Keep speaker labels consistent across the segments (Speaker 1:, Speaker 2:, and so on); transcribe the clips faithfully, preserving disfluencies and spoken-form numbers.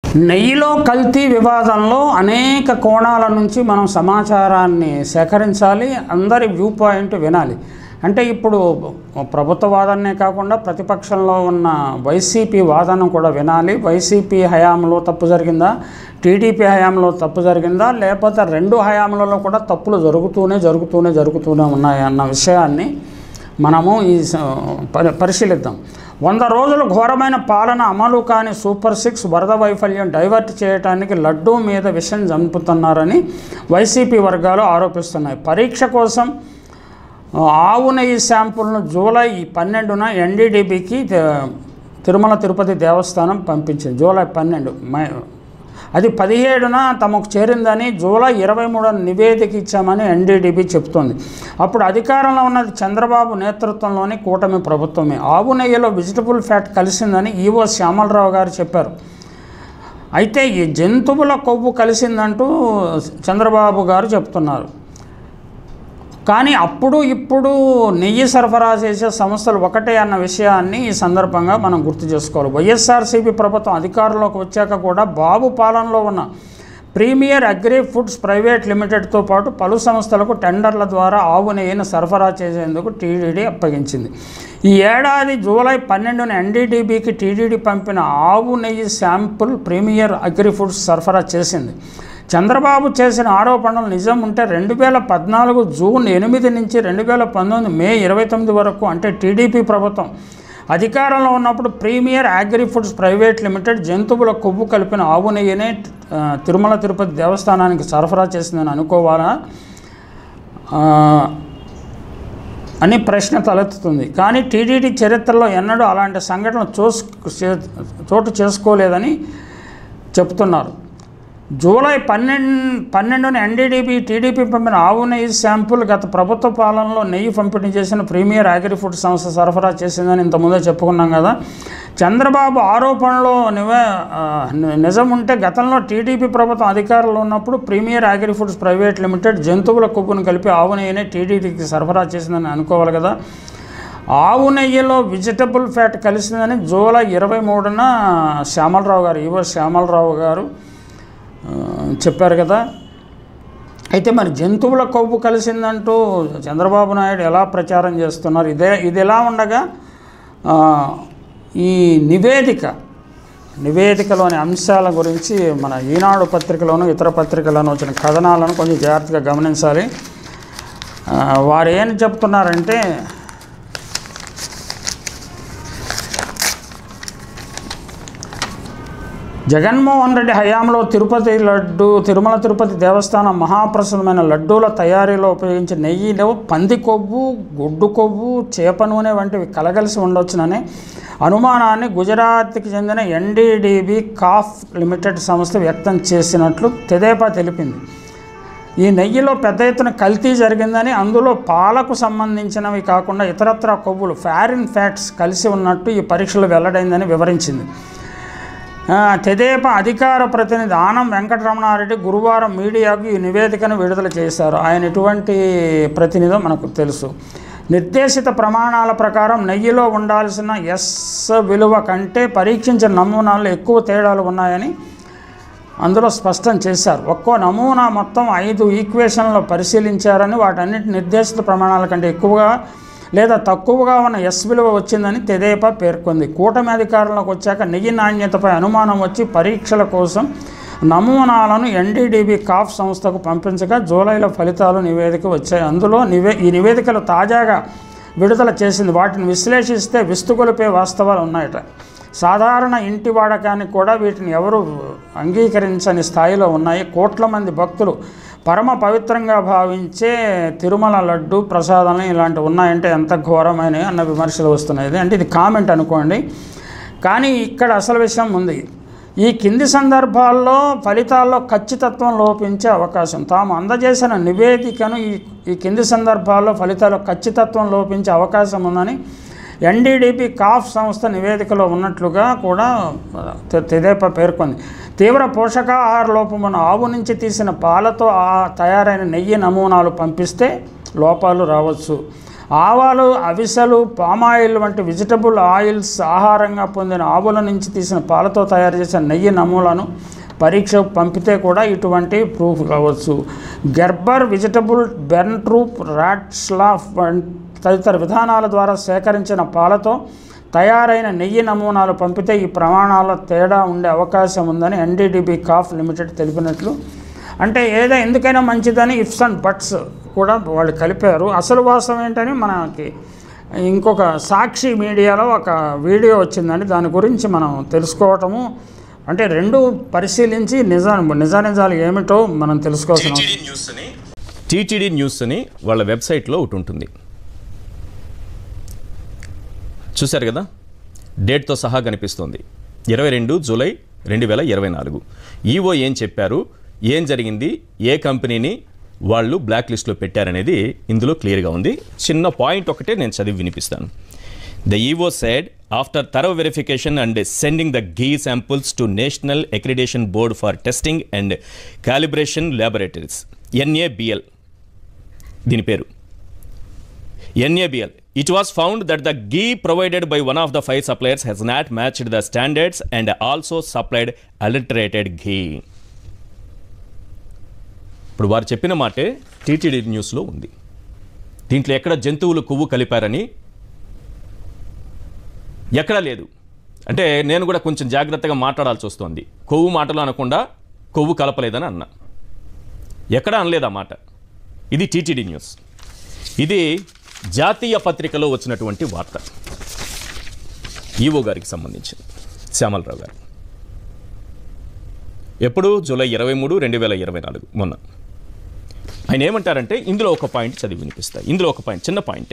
Speaker 1: నెయ్యిలో కల్తీ వివాదంలో అనేక కోణాల నుంచి మనం సమాచారాన్ని సేకరించాలి, అందరి వ్యూ పాయింట్ వినాలి. అంటే ఇప్పుడు ప్రభుత్వ వాదనే కాకుండా ప్రతిపక్షంలో ఉన్న వైసీపీ వాదన కూడా వినాలి. వైసీపీ హయాంలో తప్పు జరిగిందా, టీడీపీ హయాంలో తప్పు జరిగిందా, లేకపోతే రెండు హయాంలలో కూడా తప్పులు జరుగుతూనే జరుగుతూనే జరుగుతూనే ఉన్నాయి అన్న విషయాన్ని మనము ఈ పరిశీలిద్దాం. వంద రోజులు ఘోరమైన పాలన అమలు కాని సూపర్ సిక్స్ వరద వైఫల్యం డైవర్ట్ చేయడానికి లడ్డూ మీద విషం చంపుతున్నారని వైసీపీ వర్గాలు ఆరోపిస్తున్నాయి. పరీక్ష కోసం ఆవు నెయ్యి శాంపుల్ను జూలై పన్నెండున ఎన్డీడీబీకి తిరుమల తిరుపతి దేవస్థానం పంపించింది. జూలై పన్నెండు అది పదిహేడున తమకు చేరిందని జూలై ఇరవై మూడున నివేదిక ఇచ్చామని ఎన్డీడీబీ చెబుతోంది. అప్పుడు అధికారంలో ఉన్నది చంద్రబాబు నేతృత్వంలోని కూటమి ప్రభుత్వమే. ఆవు నెయ్యిలో వెజిటబుల్ ఫ్యాట్ కలిసిందని ఈవో శ్యామలరావు గారు చెప్పారు. అయితే ఈ జంతువుల కొవ్వు కలిసిందంటూ చంద్రబాబు గారు చెప్తున్నారు. కానీ అప్పుడు ఇప్పుడు నెయ్యి సరఫరా చేసే సంస్థలు ఒకటే అన్న విషయాన్ని ఈ సందర్భంగా మనం గుర్తు చేసుకోవాలి. వైఎస్ఆర్సీపీ ప్రభుత్వం అధికారంలోకి వచ్చాక కూడా బాబు పాలనలో ఉన్న ప్రీమియర్ అగ్రి ఫుడ్స్ ప్రైవేట్ లిమిటెడ్తో పాటు పలు సంస్థలకు టెండర్ల ద్వారా ఆవు నెయ్యిని సరఫరా చేసేందుకు టీడీడీ అప్పగించింది. ఈ ఏడాది జూలై పన్నెండున ఎన్డీడీబీకి టీడీడీ పంపిన ఆవు నెయ్యి శాంపుల్ ప్రీమియర్ అగ్రి ఫుడ్స్ సరఫరా చేసింది. చంద్రబాబు చేసిన ఆరోపణలు నిజం ఉంటే రెండు వేల పద్నాలుగు జూన్ ఎనిమిది నుంచి రెండు వేల పంతొమ్మిది మే ఇరవై తొమ్మిది వరకు అంటే టీడీపీ ప్రభుత్వం అధికారంలో ఉన్నప్పుడు premier agri foods private limited జంతువుల కొవ్వు కలిపిన ఆవు నెయ్యినే తిరుమల తిరుపతి దేవస్థానానికి సరఫరా చేసిందని అనుకోవాలా అని ప్రశ్న తలెత్తుతుంది. కానీ టీడీడీ చరిత్రలో ఎన్నడూ అలాంటి సంఘటనలు చూసు చోటు చేసుకోలేదని చెప్తున్నారు. జూలై పన్నెండు పన్నెండున ఎన్డీడీబీ టీడీపీ పంపిన ఆవు నెయ్యి శాంపుల్ గత ప్రభుత్వ పాలనలో నెయ్యి పంపిణీ చేసిన ప్రీమియర్ అగ్రి ఫుడ్ సంస్థ సరఫరా చేసిందని ఇంతకుముందే చెప్పుకున్నాం కదా. చంద్రబాబు ఆరోపణలో నివే నిజం ఉంటే గతంలో టీడీపీ ప్రభుత్వం అధికారంలో ఉన్నప్పుడు premier agri foods private limited జంతువుల కొవ్వును కలిపి ఆవు నెయ్యిని టీడీడీకి సరఫరా చేసిందని అనుకోవాలి కదా. ఆవు నెయ్యిలో వెజిటబుల్ ఫ్యాట్ కలిసిందని జూలై ఇరవై మూడున శ్యామలరావు గారు ఈవో శ్యామలరావు గారు చెప్పారు కదా. అయితే మరి జంతువుల కొవ్వు కలిసిందంటూ చంద్రబాబు నాయుడు ఎలా ప్రచారం చేస్తున్నారు? ఇదే ఇది ఎలా ఉండగా ఈ నివేదిక నివేదికలోని అంశాల గురించి మన ఈనాడు పత్రికలోను ఇతర పత్రికలను వచ్చిన కథనాలను కొంచెం జాగ్రత్తగా గమనించాలి. వారు ఏం చెప్తున్నారంటే జగన్మోహన్ రెడ్డి హయాంలో తిరుపతి లడ్డు తిరుమల తిరుపతి దేవస్థానం మహాప్రసిద్ధమైన లడ్డూల తయారీలో ఉపయోగించే నెయ్యిలో పంది కొవ్వు, గుడ్డు కొవ్వు, చేప నూనె వంటివి కలగలిసి ఉండొచ్చునని అనుమానాన్ని గుజరాత్కి చెందిన ఎన్డీడీబీ కాఫ్ లిమిటెడ్ సంస్థ వ్యక్తం చేసినట్లు తెదేపా తెలిపింది. ఈ నెయ్యిలో పెద్ద ఎత్తున కల్తీ జరిగిందని, అందులో పాలకు సంబంధించినవి కాకుండా ఇతరత్రా కొవ్వులు ఫారిన్ ఫ్యాట్స్ కలిసి ఉన్నట్టు ఈ పరీక్షలు వెల్లడైందని వివరించింది. తెదేపా అధికార ప్రతినిధి ఆనం వెంకటరమణారెడ్డి గురువారం మీడియాకు ఈ నివేదికను విడుదల చేశారు. ఆయన ఎటువంటి ప్రతినిధో మనకు తెలుసు. నిర్దేశిత ప్రమాణాల ప్రకారం నెయ్యిలో ఉండాల్సిన ఎస్ విలువ కంటే పరీక్షించిన నమూనాల్లో ఎక్కువ తేడాలు ఉన్నాయని అందులో స్పష్టం చేశారు. ఒక్కో నమూనా మొత్తం ఐదు ఈక్వేషన్లు పరిశీలించారని, వాటన్నిటి నిర్దేశిత ప్రమాణాల కంటే ఎక్కువగా లేదా తక్కువగా ఉన్న ఎస్ విలువ వచ్చిందని తెదేపా పేర్కొంది. కూటమి అధికారంలోకి వచ్చాక నెయ్యి నాణ్యతపై అనుమానం వచ్చి పరీక్షల కోసం నమూనాలను ఎన్డీడీబీ కాఫ్ సంస్థకు పంపించగా జూలైలో ఫలితాలు నివేదిక వచ్చాయి. అందులో నివే ఈ నివేదికలు తాజాగా విడుదల చేసింది. వాటిని విశ్లేషిస్తే విస్తుగొలిపే వాస్తవాలు ఉన్నాయట. సాధారణ ఇంటి వాడకానికి కూడా వీటిని ఎవరు అంగీకరించని స్థాయిలో ఉన్నాయి. కోట్ల మంది భక్తులు పరమ పవిత్రంగా భావించే తిరుమల లడ్డు ప్రసాదాలు ఇలాంటివి ఉన్నాయంటే ఎంత ఘోరమైనవి అన్న విమర్శలు వస్తున్నాయి. అంటే ఇది కామెంట్ అనుకోండి, కానీ ఇక్కడ అసలు విషయం ఉంది. ఈ కింది సందర్భాల్లో ఫలితాల్లో ఖచ్చితత్వం లోపించే అవకాశం. తాము అందజేసిన నివేదికను ఈ ఈ కింది సందర్భాల్లో ఫలితాల్లో ఖచ్చితత్వం లోపించే అవకాశం ఉందని ఎన్డీడీబీ కాఫ్ సంస్థ నివేదికలో ఉన్నట్లుగా కూడా తెదేపా పేర్కొంది. తీవ్ర పోషకాహార లోపం ఉన్న ఆవు నుంచి తీసిన పాలతో తయారైన నెయ్యి నమూనాలు పంపిస్తే లోపాలు రావచ్చు. ఆవాలు, అవిసెలు, పామాయిల్ వంటి వెజిటబుల్ ఆయిల్స్ ఆహారంగా పొందిన ఆవుల నుంచి తీసిన పాలతో తయారు చేసిన నెయ్యి నమూనాను పరీక్షకు పంపితే కూడా ఇటువంటి ప్రూఫ్ కావచ్చు. గెర్బర్, వెజిటబుల్ బెర్న్ ట్రూప్, రాట్స్లాఫ్ తదితర విధానాల ద్వారా సేకరించిన పాలతో తయారైన నెయ్యి నమూనాలు పంపితే ఈ ప్రమాణాల తేడా ఉండే అవకాశం ఉందని ఎన్డీడీబీ కాఫ్ లిమిటెడ్ తెలిపినట్లు. అంటే ఏదో ఎందుకైనా మంచిదని ఇఫ్స్ అండ్ బట్స్ కూడా వాళ్ళు కలిపారు. అసలు వాస్తవం ఏంటని మనకి ఇంకొక సాక్షి మీడియాలో ఒక వీడియో వచ్చిందండి. దాని గురించి మనం తెలుసుకోవటము అంటే రెండు పరిశీలించి నిజ నిజ నిజాలు ఏమిటో మనం తెలుసుకోవాల్సిన
Speaker 2: టీటీడీ న్యూస్ అని వాళ్ళ వెబ్సైట్లో ఒకటి ఉంటుంది, చూశారు కదా, డేట్తో సహా కనిపిస్తుంది. ఇరవై రెండు జూలై రెండు వేల ఇరవై నాలుగు ఈఓ ఏం చెప్పారు, ఏం జరిగింది, ఏ కంపెనీని వాళ్ళు బ్లాక్ లిస్ట్లో పెట్టారనేది ఇందులో క్లియర్గా ఉంది. చిన్న పాయింట్ ఒకటే నేను చదివి వినిపిస్తాను. The E O said, after thorough verification and sending the ghee samples to National Accreditation Board for Testing and Calibration Laboratories, N A B L, దీని పేరు N A B L, it was found that the ghee provided by one of the five suppliers has not matched the standards and also supplied adulterated ghee. ఇప్పుడు వారు చెప్పిన మాటే TTD న్యూస్లో ఉంది. దీంట్లో ఎక్కడ జంతువులు కొవ్వు కలిపారని ఎక్కడా లేదు. అంటే నేను కూడా కొంచెం జాగ్రత్తగా మాట్లాడాల్సి వస్తుంది. కొవ్వు మాటలు అనకుండా కొవ్వు కలపలేదని అన్నా, ఎక్కడా అనలేదు ఆ మాట. ఇది టీటీడీ న్యూస్. ఇది జాతీయ పత్రికలో వచ్చినటువంటి వార్త, ఈఓ గారికి సంబంధించింది, శ్యామలరావు గారు. ఎప్పుడు జూలై ఇరవై మూడు రెండు వేల ఇరవై నాలుగు మొన్న. ఆయన ఏమంటారంటే ఇందులో ఒక పాయింట్ చదివి వినిపిస్తాయి. ఇందులో ఒక పాయింట్, చిన్న పాయింటే.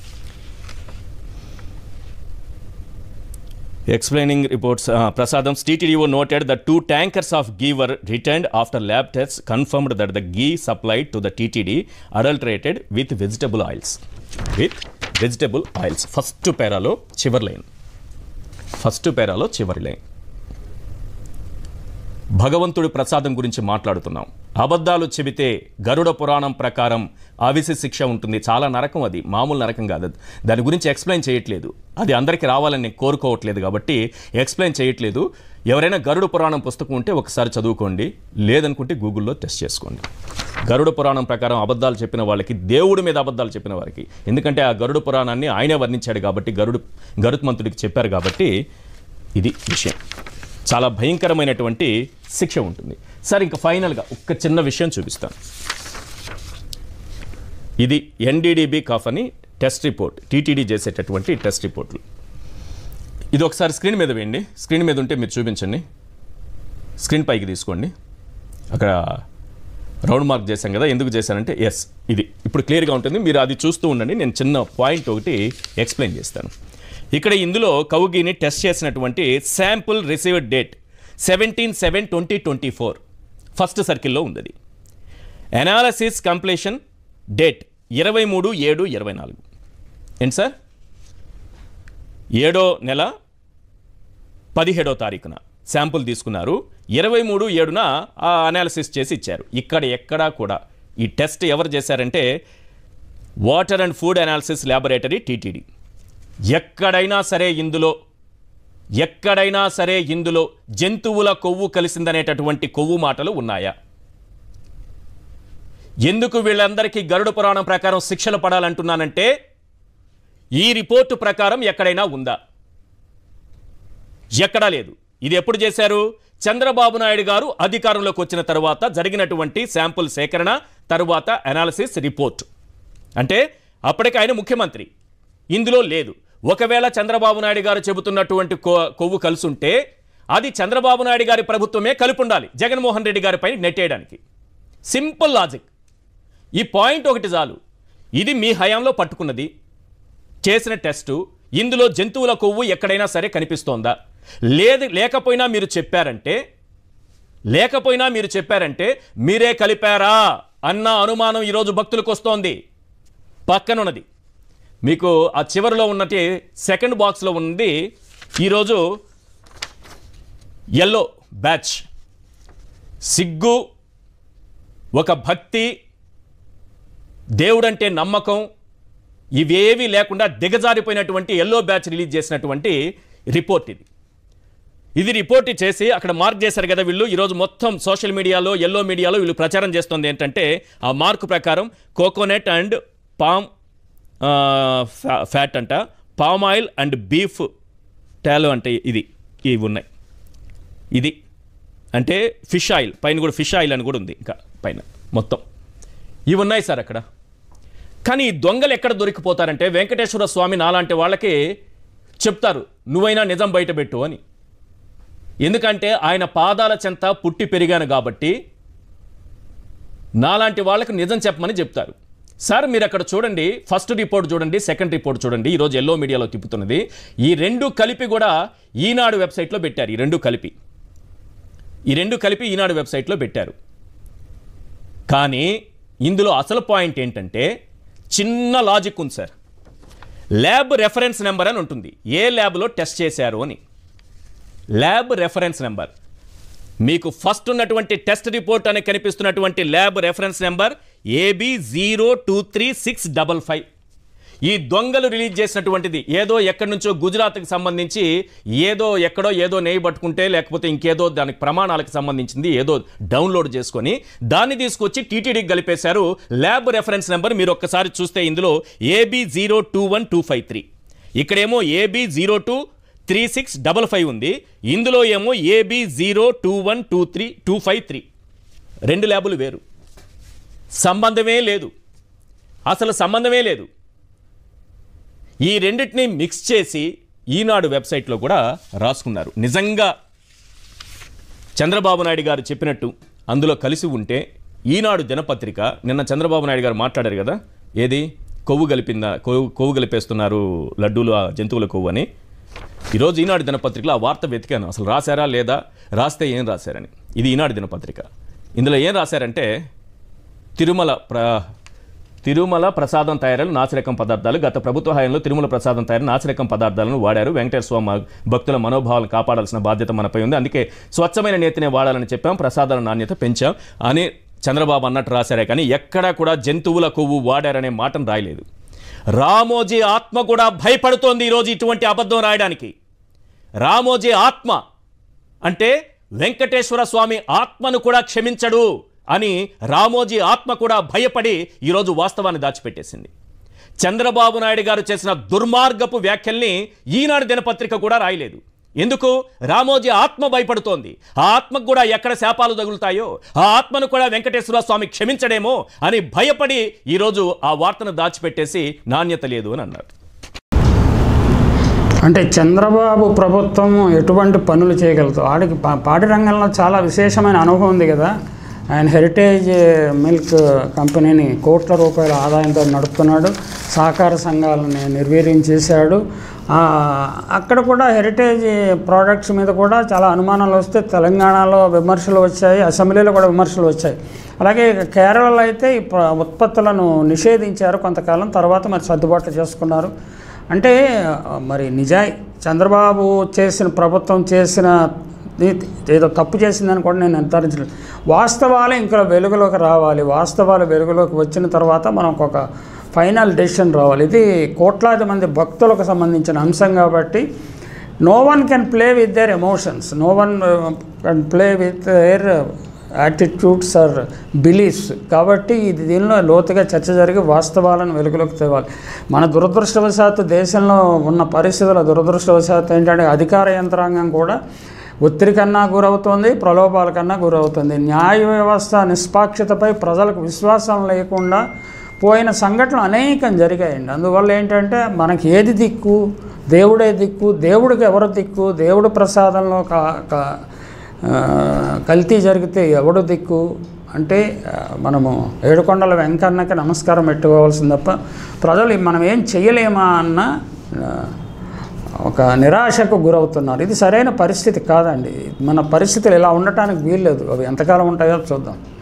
Speaker 2: Explaining reports, uh, Prasadam's T T D O noted that two tankers of ghee were returned after lab tests confirmed that the ghee supplied to the T T D adulterated with vegetable oils. With vegetable oils. First paralo chivar line. First paralo chivar line. భగవంతుడి ప్రసాదం గురించి మాట్లాడుతున్నాం. అబద్ధాలు చెబితే గరుడ పురాణం ప్రకారం ఆవిసి శిక్ష ఉంటుంది. చాలా నరకం, అది మామూలు నరకం కాదు. దాని గురించి ఎక్స్ప్లెయిన్ చేయట్లేదు, అది అందరికీ రావాలని నేను కోరుకోవట్లేదు కాబట్టి ఎక్స్ప్లెయిన్ చేయట్లేదు. ఎవరైనా గరుడ పురాణం పుస్తకం ఉంటే ఒకసారి చదువుకోండి, లేదనుకుంటే గూగుల్లో టెస్ట్ చేసుకోండి. గరుడ పురాణం ప్రకారం అబద్ధాలు చెప్పిన వాళ్ళకి, దేవుడి మీద అబద్ధాలు చెప్పిన వారికి, ఎందుకంటే ఆ గరుడ పురాణాన్ని ఆయనే వర్ణించాడు కాబట్టి, గరుడు గరుత్మంతుడికి చెప్పారు కాబట్టి ఇది విషయం. చాలా భయంకరమైనటువంటి శిక్ష ఉంటుంది. సరే, ఇంకా ఫైనల్గా ఒక చిన్న విషయం చూపిస్తాను. ఇది ఎన్డీడీబీ కాఫ్ అని టెస్ట్ రిపోర్ట్, టీటీడీ చేసేటటువంటి టెస్ట్ రిపోర్ట్లు. ఇది ఒకసారి స్క్రీన్ మీద వేయండి. స్క్రీన్ మీద ఉంటే మీరు చూపించండి. స్క్రీన్ పైకి తీసుకోండి. అక్కడ రౌండ్ మార్క్ చేశాం కదా, ఎందుకు చేశానంటే ఎస్, ఇది ఇప్పుడు క్లియర్గా ఉంటుంది. మీరు అది చూస్తూ ఉండండి. నేను చిన్న పాయింట్ ఒకటి ఎక్స్ప్లెయిన్ చేస్తాను. ఇక్కడ ఇందులో కౌగిని టెస్ట్ చేసినటువంటి sample received date seventeen seven twenty twenty four first సర్కిల్లో ఉంది. అనాలసిస్ కంప్లీషన్ డేట్ ఇరవై మూడు ఏడు ఇరవై నాలుగు. ఏంటి సార్, ఏడో నెల పదిహేడో తారీఖున శాంపుల్ తీసుకున్నారు. ఇరవై మూడు ఏడున ఆ అనాలిసిస్ చేసి ఇచ్చారు. ఇక్కడ ఎక్కడా కూడా ఈ టెస్ట్ ఎవరు చేశారంటే water and food analysis laboratory TTD. ఎక్కడైనా సరే ఇందులో ఎక్కడైనా సరే ఇందులో జంతువుల కొవ్వు కలిసిందనేటటువంటి కొవ్వు మాటలు ఉన్నాయా? ఎందుకు వీళ్ళందరికీ గరుడ పురాణం ప్రకారం శిక్షలు పడాలంటున్నానంటే ఈ రిపోర్టు ప్రకారం ఎక్కడైనా ఉందా? ఎక్కడా లేదు. ఇది ఎప్పుడు చేశారు? చంద్రబాబు నాయుడు గారు అధికారంలోకి వచ్చిన తర్వాత జరిగినటువంటి శాంపుల్ సేకరణ, తరువాత అనాలిసిస్ రిపోర్ట్. అంటే అప్పటికి ఆయన ముఖ్యమంత్రి. ఇందులో లేదు. ఒకవేళ చంద్రబాబు నాయుడు గారు చెబుతున్నటువంటి కొవ్వు కలుసుంటే అది చంద్రబాబు నాయుడు గారి ప్రభుత్వమే కలిపి ఉండాలి, జగన్మోహన్ రెడ్డి గారిపై నెట్టేయడానికి. Simple logic. ఈ పాయింట్ ఒకటి చాలు. ఇది మీ హయాంలో పట్టుకున్నది, చేసిన టెస్టు. ఇందులో జంతువుల కొవ్వు ఎక్కడైనా సరే కనిపిస్తోందా? లేదు, లేకపోయినా మీరు చెప్పారంటే లేకపోయినా మీరు చెప్పారంటే మీరే కలిపారా అన్న అనుమానం ఈరోజు భక్తులకు వస్తోంది. పక్కనున్నది మీకు ఆ చివరిలో ఉన్నటి సెకండ్ బాక్స్లో ఉంది ఈరోజు ఎల్లో బ్యాచ్. సిగ్గు, ఒక భక్తి, దేవుడంటే నమ్మకం, ఇవేవి లేకుండా దిగజారిపోయినటువంటి ఎల్లో బ్యాచ్ రిలీజ్ చేసినటువంటి రిపోర్ట్ ఇది ఇది రిపోర్ట్ చేసి అక్కడ మార్క్ చేశారు కదా వీళ్ళు. ఈరోజు మొత్తం సోషల్ మీడియాలో ఎల్లో మీడియాలో వీళ్ళు ప్రచారం చేస్తుంది ఏంటంటే ఆ మార్క్ ప్రకారం కోకోనట్ అండ్ పామ్ ఫ్యాట్ అంట, palm oil and beef tallow అంటే ఇది ఇవి ఉన్నాయి. ఇది అంటే ఫిష్ ఆయిల్ పైన కూడా ఫిష్ ఆయిల్ అని కూడా ఉంది ఇంకా పైన మొత్తం ఇవి ఉన్నాయి సార్ అక్కడ. కానీ ఈ దొంగలు ఎక్కడ దొరికిపోతారంటే వెంకటేశ్వర స్వామి నాలాంటి వాళ్ళకి చెప్తారు నువ్వైనా నిజం బయటపెట్టు అని. ఎందుకంటే ఆయన పాదాల చెంత పుట్టి పెరిగాను కాబట్టి నాలాంటి వాళ్ళకి నిజం చెప్పమని చెప్తారు. సార్ మీరు అక్కడ చూడండి, ఫస్ట్ రిపోర్ట్ చూడండి, సెకండ్ రిపోర్ట్ చూడండి, ఈరోజు ఎల్లో మీడియాలో తిప్పుతున్నది. ఈ రెండు కలిపి కూడా ఈనాడు వెబ్సైట్లో పెట్టారు. ఈ రెండు కలిపి ఈ రెండు కలిపి ఈనాడు వెబ్సైట్లో పెట్టారు. కానీ ఇందులో అసలు పాయింట్ ఏంటంటే చిన్న లాజిక్ ఉంది సార్. ల్యాబ్ రెఫరెన్స్ నెంబర్ అని ఉంటుంది, ఏ ల్యాబ్లో టెస్ట్ చేశారు అని. ల్యాబ్ రెఫరెన్స్ నెంబర్ మీకు ఫస్ట్ ఉన్నటువంటి టెస్ట్ రిపోర్ట్ అని కనిపిస్తున్నటువంటి lab reference number AB zero two three six double five. ఈ దొంగలు రిలీజ్ చేసినటువంటిది ఏదో ఎక్కడి నుంచో గుజరాత్కి సంబంధించి ఏదో ఎక్కడో ఏదో నెయ్యి పట్టుకుంటే లేకపోతే ఇంకేదో దానికి ప్రమాణాలకు సంబంధించింది ఏదో డౌన్లోడ్ చేసుకొని దాన్ని తీసుకొచ్చి టీటీడీకి కలిపేశారు. ల్యాబ్ రెఫరెన్స్ నెంబర్ మీరు ఒక్కసారి చూస్తే ఇందులో AB zero two one two five three, ఇక్కడేమో AB zero two three six double five ఉంది, ఇందులో ఏమో AB zero two one two three two five three. రెండు ల్యాబులు వేరు, సంబంధమే లేదు, అసలు సంబంధమే లేదు. ఈ రెండింటిని మిక్స్ చేసి ఈనాడు వెబ్సైట్లో కూడా రాసుకున్నారు. నిజంగా చంద్రబాబు నాయుడు గారు చెప్పినట్టు అందులో కలిసి ఉంటే ఈనాడు దినపత్రిక నిన్న చంద్రబాబు నాయుడు గారు మాట్లాడారు కదా, ఏది కొవ్వు కలిపిందా కొవ్వు కొవ్వు కలిపేస్తున్నారు లడ్డూలు జంతువుల కొవ్వు అని. ఈరోజు ఈనాడు దినపత్రికలో ఆ వార్త వెతికాను, అసలు రాశారా లేదా, రాస్తే ఏం రాశారని. ఇది ఈనాడు దినపత్రిక. ఇందులో ఏం రాశారంటే తిరుమల ప్ర తిరుమల ప్రసాదం తయారీలు నాసిరకం పదార్థాలు. గత ప్రభుత్వ హయాంలో తిరుమల ప్రసాదం తయారీ నాసిరకం పదార్థాలను వాడారు. వెంకటేశ్వర స్వామి భక్తుల మనోభావాలను కాపాడాల్సిన బాధ్యత మనపై ఉంది, అందుకే స్వచ్ఛమైన నేతినే వాడాలని చెప్పాం, ప్రసాదాల నాణ్యత పెంచాం అని చంద్రబాబు అన్నట్టు రాశారే కానీ ఎక్కడా కూడా జంతువుల కొవ్వు వాడారనే మాటను రాయలేదు. రామోజీ ఆత్మ కూడా భయపడుతోంది ఈరోజు ఇటువంటి అబద్ధం రాయడానికి. రామోజీ ఆత్మ అంటే వెంకటేశ్వర స్వామి ఆత్మను కూడా క్షమించడు అని రామోజీ ఆత్మ కూడా భయపడి ఈరోజు వాస్తవాన్ని దాచిపెట్టేసింది. చంద్రబాబు నాయుడు గారు చేసిన దుర్మార్గపు వ్యాఖ్యల్ని ఈనాడు దినపత్రిక కూడా రాయలేదు. ఎందుకు? రామోజీ ఆత్మ భయపడుతోంది. ఆ ఆత్మకు కూడా ఎక్కడ శాపాలు తగులుతాయో ఆ ఆత్మను కూడా వెంకటేశ్వర స్వామి క్షమించడేమో అని భయపడి ఈరోజు ఆ వార్తను దాచిపెట్టేసి నాణ్యత లేదు అని అన్నారు.
Speaker 1: అంటే చంద్రబాబు ప్రభుత్వం ఎటువంటి పనులు చేయగలుగుతాం? ఆడికి పాడి రంగంలో చాలా విశేషమైన అనుభవం ఉంది కదా. ఆయన హెరిటేజ్ మిల్క్ కంపెనీని కోట్ల రూపాయల ఆదాయంతో నడుపుతున్నాడు, సహకార సంఘాలని నిర్వీర్యం చేశాడు. అక్కడ కూడా హెరిటేజ్ ప్రోడక్ట్స్ మీద కూడా చాలా అనుమానాలు వస్తే తెలంగాణలో విమర్శలు వచ్చాయి, అసెంబ్లీలో కూడా విమర్శలు వచ్చాయి. అలాగే కేరళలో అయితే ఈ ఉత్పత్తులను నిషేధించారు కొంతకాలం, తర్వాత మరి సర్దుబాట్లు చేసుకున్నారు. అంటే మరి నిజాయి చంద్రబాబు చేసిన ప్రభుత్వం చేసిన ఏదో తప్పు చేసిందని కూడా నేను నిర్ధారించలేదు. వాస్తవాలు ఇంకా వెలుగులోకి రావాలి. వాస్తవాలు వెలుగులోకి వచ్చిన తర్వాత మనం ఒక ఫైనల్ డెసిషన్ రావాలి. ఇది కోట్లాది మంది భక్తులకు సంబంధించిన అంశం కాబట్టి no one can play with their emotions, no one can play with their attitudes or beliefs. కాబట్టి ఇది దీనిలో లోతుగా చర్చ జరిగి వాస్తవాలను వెలుగులోకి తేవాలి. మన దురదృష్టవశాత్తు దేశంలో ఉన్న పరిస్థితుల దురదృష్టవశాత్తు ఏంటంటే అధికార యంత్రాంగం కూడా ఒత్తిడి కన్నా గురవుతుంది, ప్రలోభాల కన్నా గురవుతుంది. న్యాయ వ్యవస్థ నిష్పాక్షతపై ప్రజలకు విశ్వాసం లేకుండా పోయిన సంఘటనలు అనేకం జరిగాయండి. అందువల్ల ఏంటంటే మనకి ఏది దిక్కు? దేవుడే దిక్కు. దేవుడికి ఎవరు దిక్కు? దేవుడు ప్రసాదంలో కల్తీ జరిగితే ఎవడు దిక్కు అంటే మనము ఏడుకొండల వెంకన్నకి నమస్కారం పెట్టుకోవాల్సింది తప్ప ప్రజలు మనం ఏం చేయలేమా అన్న ఒక నిరాశకు గురవుతున్నారు. ఇది సరైన పరిస్థితి కాదండి. మన పరిస్థితులు ఇలా ఉండటానికి వీల్లేదు. అవి ఎంతకాలం ఉంటాయో చూద్దాం.